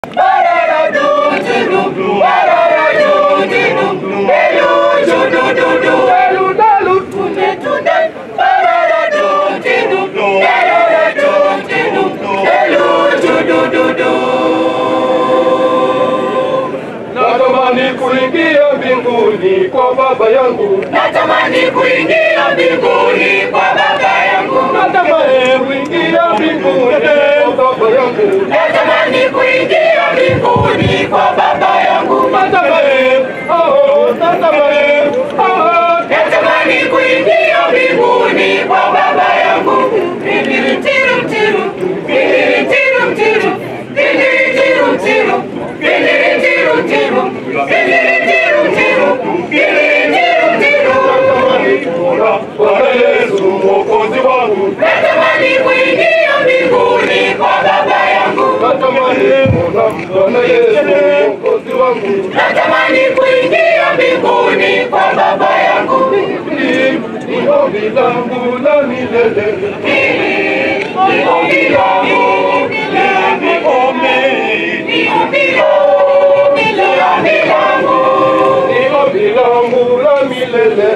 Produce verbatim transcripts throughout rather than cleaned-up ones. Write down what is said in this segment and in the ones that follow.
Natamani kuingia mbinguni kwa baba yangu. Natamani kuingia mbinguni kwa baba yangu. Natamani kuingia mbinguni kwa baba yangu. Natamani kuingia mbinguni kwa baba yangu. Natamani, oh, natamani, oh. Natamani kuingia mbinguni kwa baba yangu. Tiri tiru tiru, tiri tiru tiru, tiri tiru tiru, tiri tiru tiru, tiri tiru tiru, tiri tiru tiru. Bwana Yesu Mwokozi wangu. Natamani kuingia mbinguni kwa baba yangu. Natamani Bwana Yesu Mwokozi wangu. Natamani kuingia mbinguni kwa baba yangu. Ni ombi langu la milele. Ni ombi langu, ni ombi, ni ombi langu, ni ombi langu, Ni ombi langu la milele.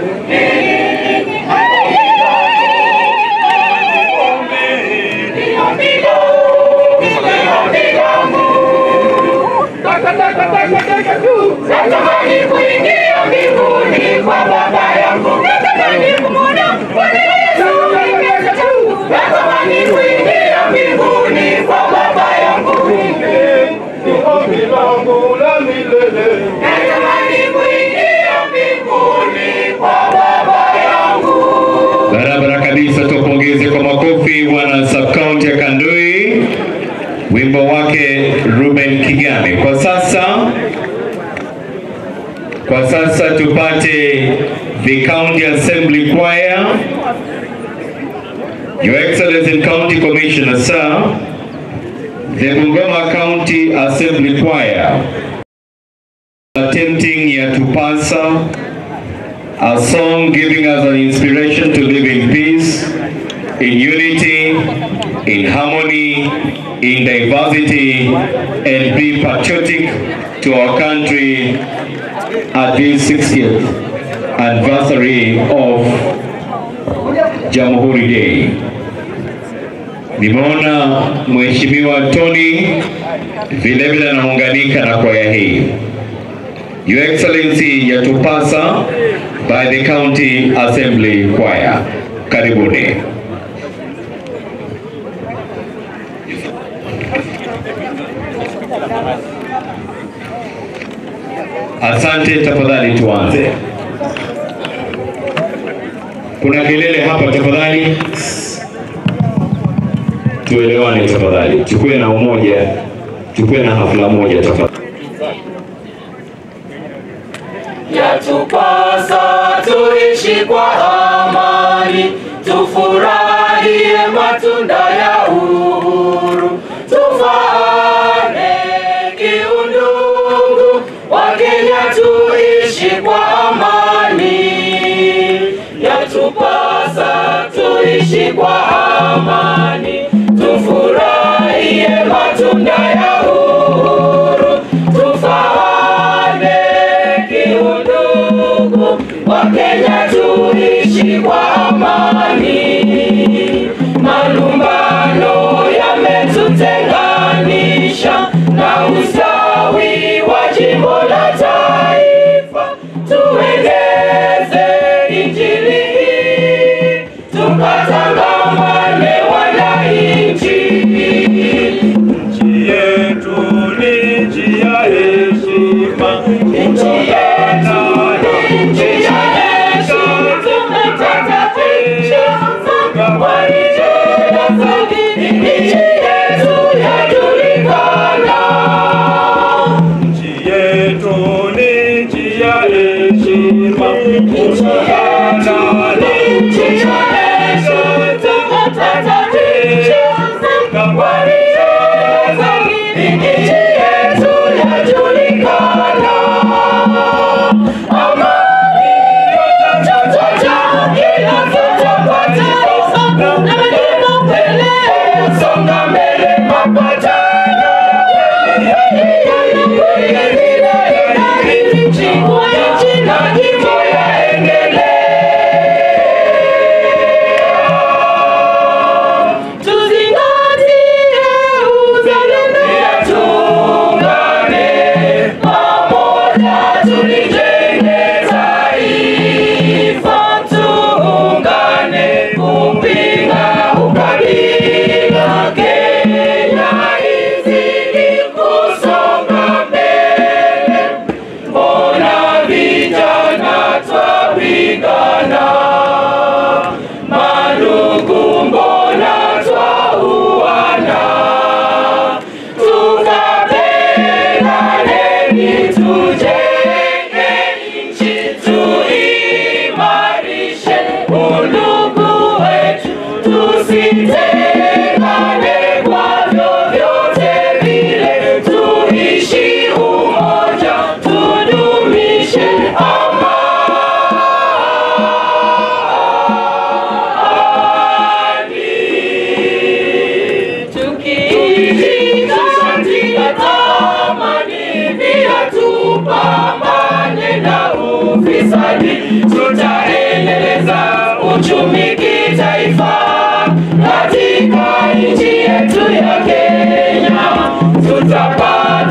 natamani kuingia mbinguni kwa baba yangu. Natamani kumwona Bwana Yesu. Natamani kuingia mbinguni kwa baba yangu. Ni ombi langu la milele. Natamani kuingia mbinguni kwa baba yangu. Barabara kabisa, tupongeze kwa makofi wana sub-county ya Kandui, wimbo wake Ruben Kigame. Kwa sasa kwa sasa tupate the County Assembly Choir. Your Excellency and County Commissioner, sir, the Bungoma County Assembly Choir attempting Yatupasa, a song giving us an inspiration to live in peace, in unity, in harmony, in diversity, and be patriotic to our country at this sixtieth anniversary of Jamhuri Day. Nimeona Mheshimiwa Tony vile vile anaunganika na kwaya hii. Your Excellency, Yatupasa by the County Assembly Choir. Karibuni. Asante, tafadhali tuanze. Kuna kelele hapa, tafadhali tuelewane, tafadhali chukue na umoja, chukue na hafla moja tafadhali. Yatupasa tuishi kwa amani, tufurahie matunda ya uhuru, tufane kiundugu, Wakenya tuishi kwa amani. Yatupasa tuishi kwa amani, tufurahie matunda ya uhuru, tufane kiundugu, Wakenya tuishi kwa amani. Malumbano yametutenganisha na ustawi wa jimbo la taifa. Tueneze injili hii, tukatangamane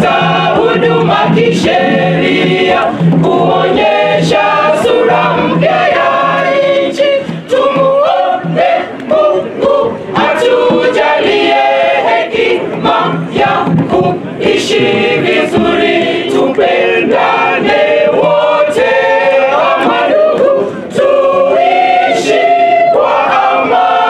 kupata huduma kisheria, kuonyesha sura mpya ya nchi. Tumuombe Mungu atujalie hekima ya kuishi vizuri, tupendane wote kama ndugu, tuishi kwa amani.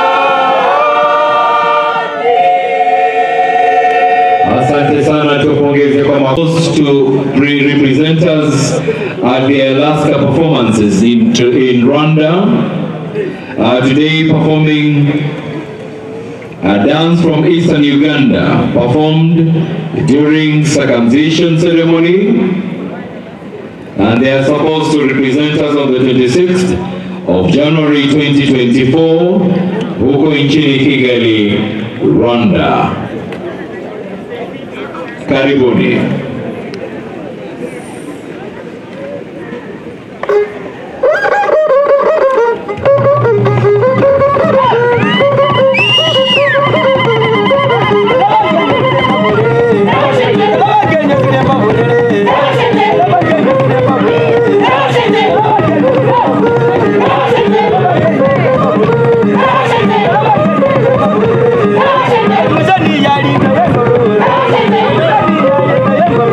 Asante sana, tupongeze kwa makosa to representatives at the Alaska performances in, in Rwanda. Uh, today performing a dance from Eastern Uganda, performed during circumcision ceremony, and they are supposed to represent us on the twenty-sixth of January twenty twenty-four, huko nchini Kigali, Rwanda. Karibuni. Yali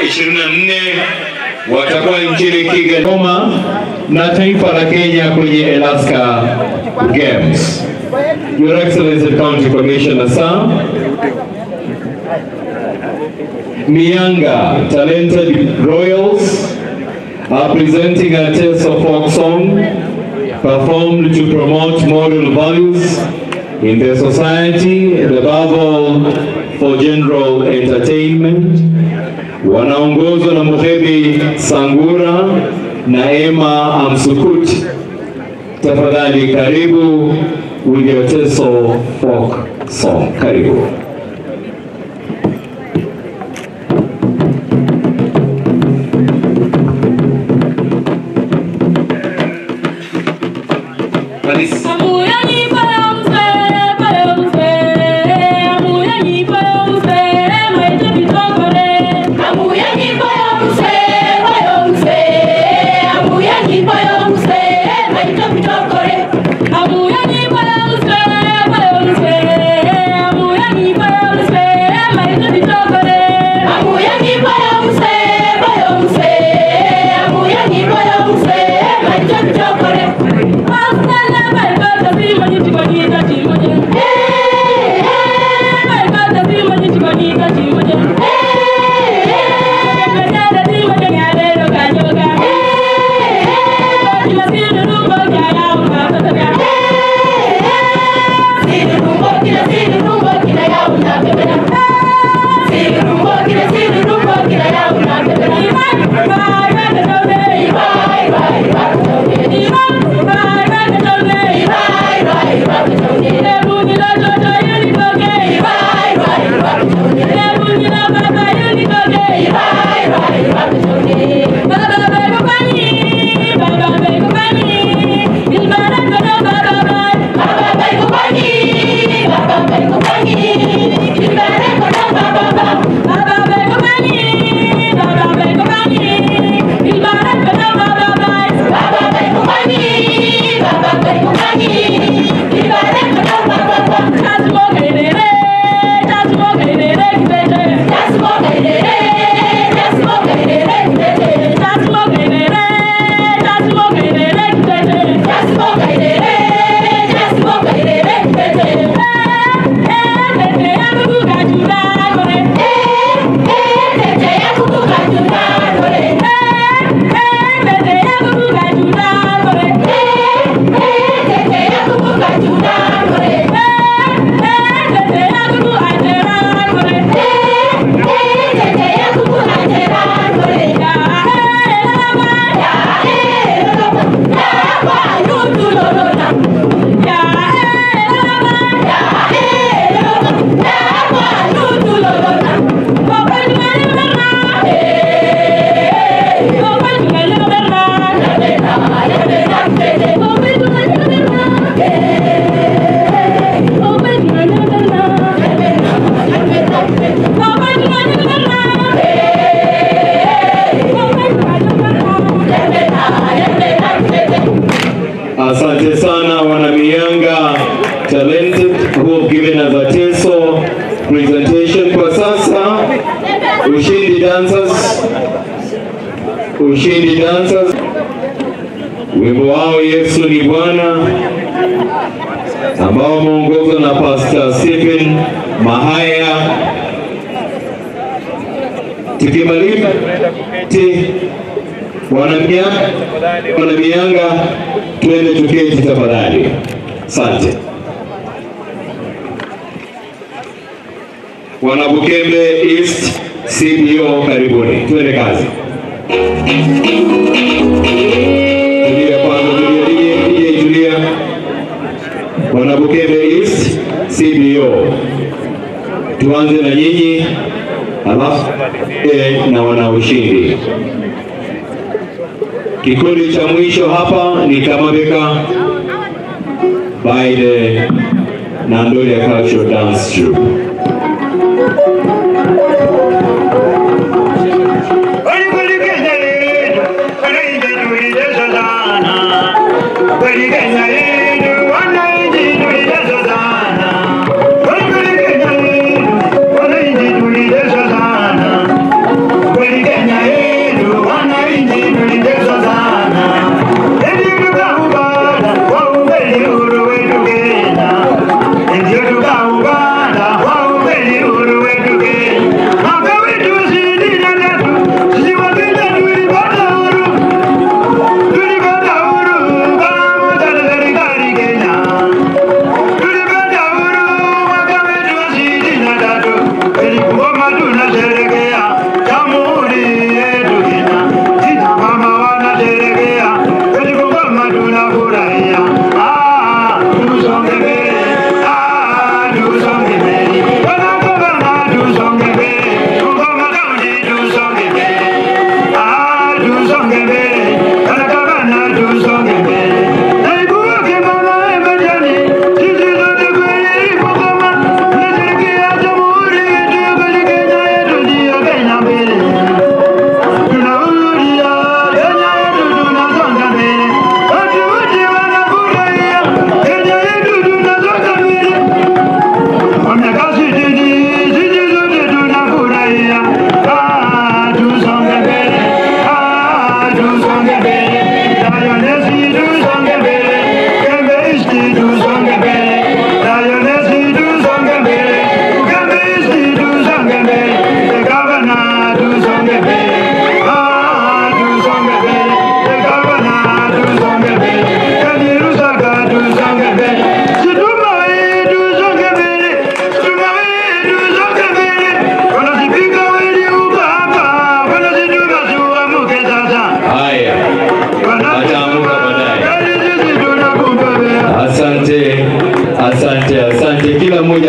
ishirini na nne watakuwa nchini Kigali na taifa la Kenya kwenye Alaska Games. Your Excellency County Commissioner Sam Mianga talented Royals are presenting a Teso folk song performed to promote moral values in the society and above all for general entertainment. Wanaongozwa na Muhebi Sangura na Emma Amsukuti. Tafadhali karibu with your Teso folk song. Karibu. Asante sana wana Mianga talented who have given us a Teso presentation. Kwa sasa Ushindi Dancers Ushindi Dancers wimbo wao Yesu ni Bwana ambao umeongozwa na Pastor Stephen Mahaya. Tukimaliza wana Mianga wana Mianga twende tuketi tafadhali. Asante. Wana Bukembe East C B O karibuni. Twende kazi. Tulia kwanza, tulia, tulia, tulia. Wana Bukembe East C B O. Tuanze na nyinyi alafu eh, na wana Ushindi. Kikundi cha mwisho hapa ni Kamabeka by the Nandolia Cultural Dance Troupe. We're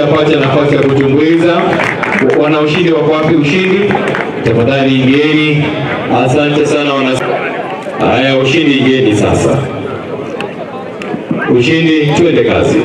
apate nafasi ya kutumbuiza. Wana ushindi wako wapi ushindi? Tafadhali ingieni. Asante sana wana. Haya ushindi ingieni sasa. Ushindi twende kazi.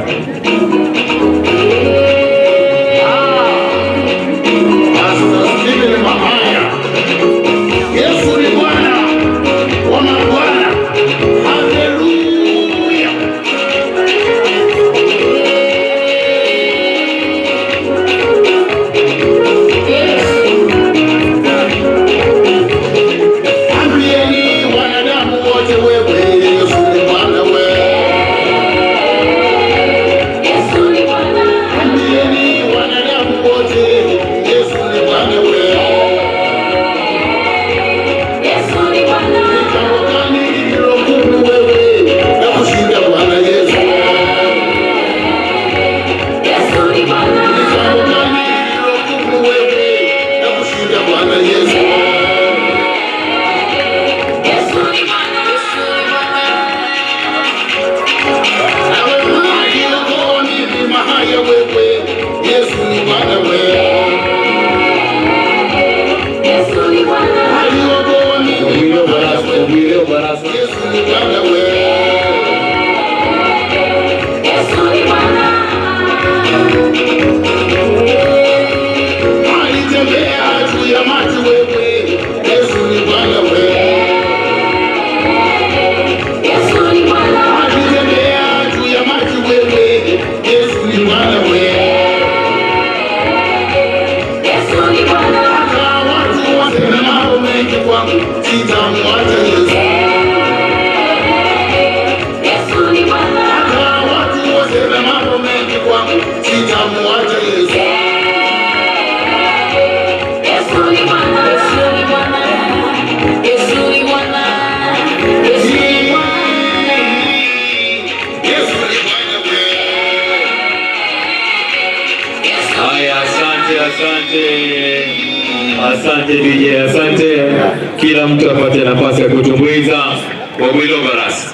Asante D J, asante. Kila mtu apate nafasi ya kutumbuiza Wawilo Barasa.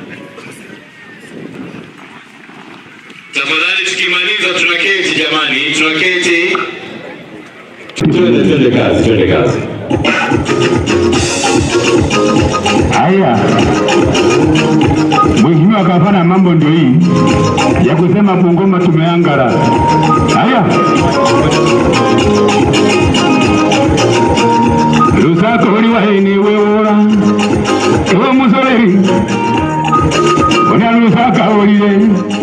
Tafadhali tukimaliza tunaketi jamani, tunaketi. Twende twende kazi, twende kazi. Haya. Mheshimiwa Gavana, mambo ndio hii ya kusema Bungoma tumeangara. Haya. Lusaka uliwa hini weora ewe musoreri Onya Lusaka uliwe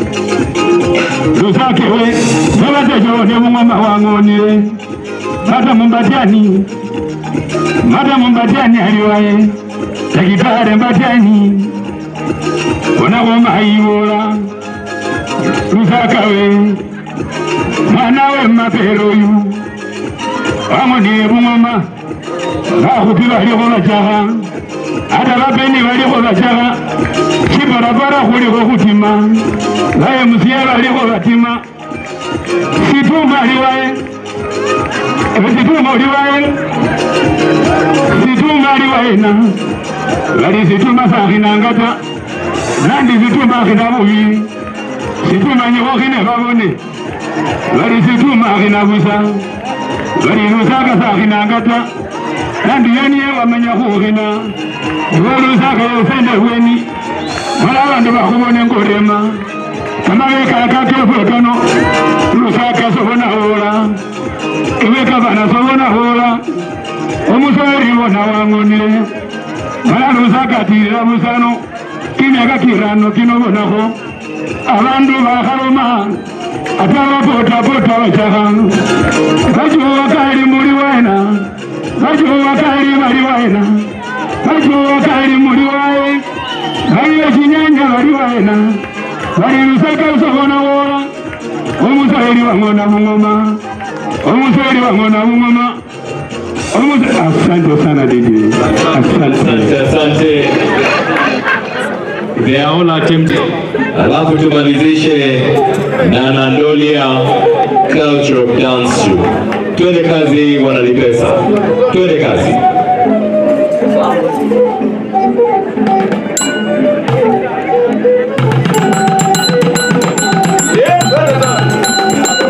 Lusaka we Mwabate jone Bungoma wangonire Mata Mbatiani Mata Mbatiani haliwae Takitare Mbatiani Ona woma haiwora Lusaka we Mwanawe mapero yu Wangonire Bungoma Bahuti baliho bajaha Ada babeni baliho bajaha Kibarabara kuliko kutima Baye musiya baliho batima Situma liwae Situma liwae Situma liwae na Lali situma sakina ngata Nandi situma kinabuhi Situma nyeho kine babone Lali situma kinabusa Lali Lusaka sakina ngata Nandi yoni ya wamenya kuhina Iwo Lusaka ya ufende hueni Mala wandu bakubone ngorema Kama weka akakefu ekano Lusaka sobona hola Iweka bana sobona hola Omusori wana wangonile Mala Lusaka tira musano Kinyaka kirano kinobonako Abandu bakaroma Ataba pota pota wachaha Kajuwa kari muri wena Kajuwa kari mari wena Kajuwa kari muri wae Kari chinyanya mari wena Kari Lusaka usogona wora Omusori wangona Bungoma Omusori wangona Bungoma Asante sana D J. Asante, asante. They are all attempting. Alafu tumalizishe na Nandolia Culture of Dance Show. Twende kazi wanalipesa. Twende kazi. Yes,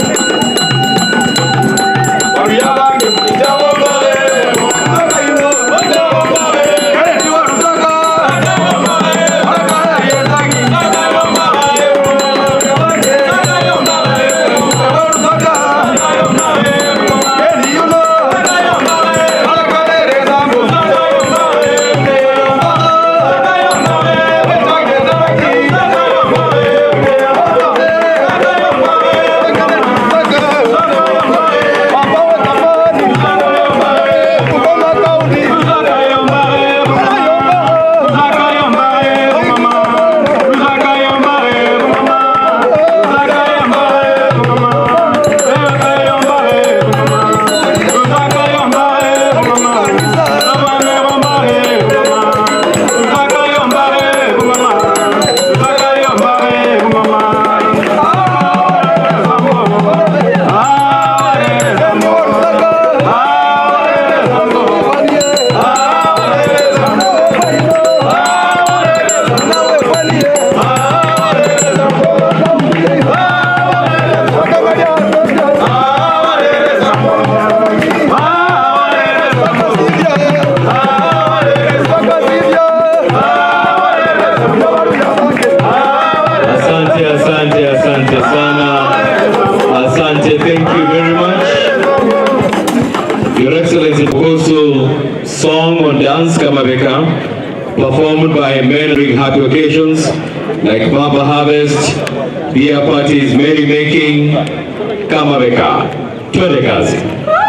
dance Kamabeka, performed by men during happy occasions like Baba Harvest, beer parties, merry making. Kamabeka, twende kazi.